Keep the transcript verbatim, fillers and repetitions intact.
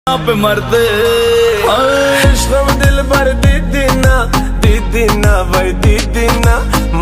आप मरते इश्क दिल भर दीदी ना, दीदी ना भाई दीदी ना।